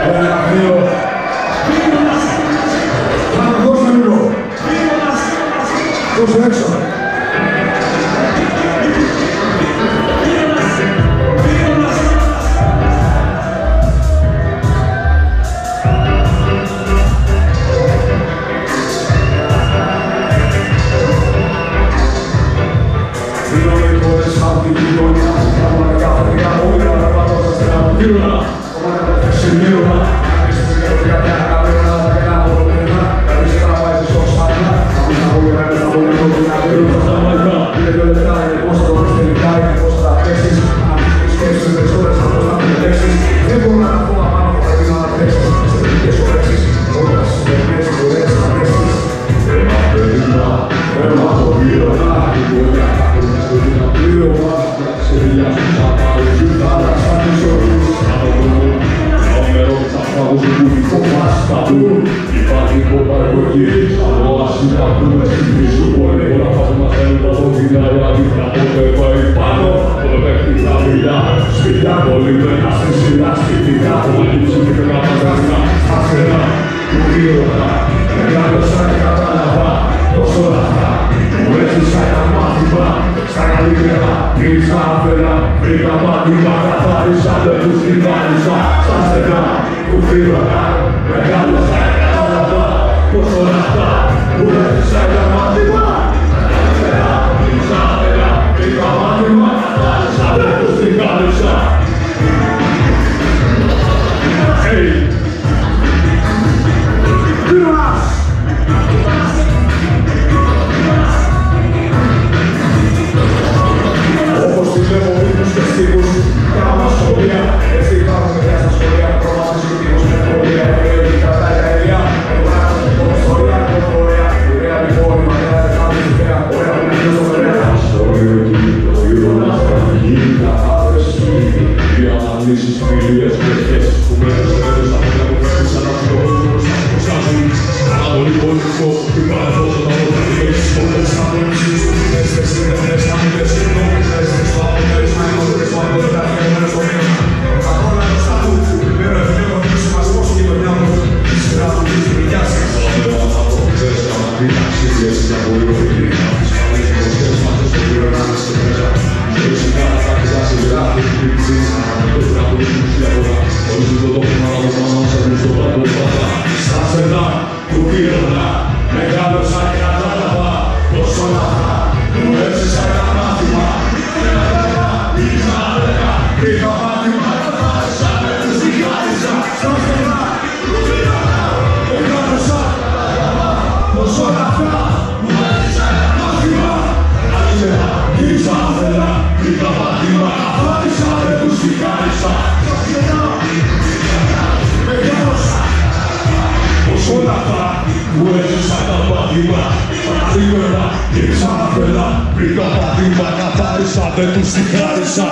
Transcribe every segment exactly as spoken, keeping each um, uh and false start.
Δεν τους τη χάρισα.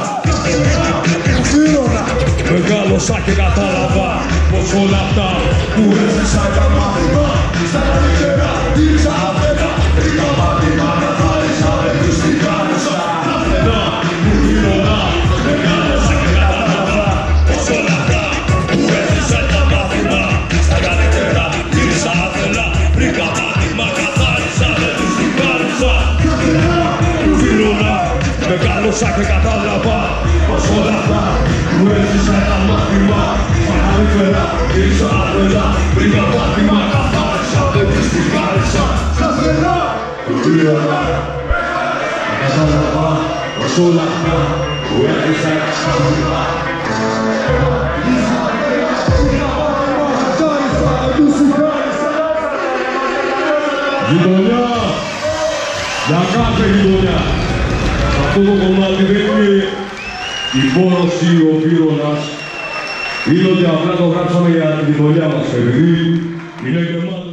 Οφείλωνα, μεγάλωσα και κατάλαβα πως όλα αυτά που έζησα ήταν μάθημα. Στα καλύτερα, γύρισα αφένα, βρήκα μάθημα, καθάρισα, δεν τους τη χάρισα. Αφένα, οφείλωνα, μεγάλωσα και κατάλαβα πως όλα αυτά που έζησα ήταν μάθημα. Στα καλύτερα, γύρισα αφένα, βρήκα μάθημα, καθάρισα, δεν τους τη χάρισα. Οφείλωνα, μεγάλωσα και κατάλαβα πως όλα αυτά που έζησα ήταν μάθημα. Παραλύτερα, γύρισα άπελα, βρήκα μάθημα, καθάρισα, δεν της τη χάρισα. Καθένα, οφείλωνα, κατάλαβα πως όλα αυτά που έζησα ήταν μάθημα. Γειτονιά, για κάθε γειτονιά. Αυτό το κομμάτι δεν είναι η πόρωση ή ο πύρωνας. Είναι ότι απλά το γράψαμε για τη γειτονιά μας, επειδή είναι γεμάτο.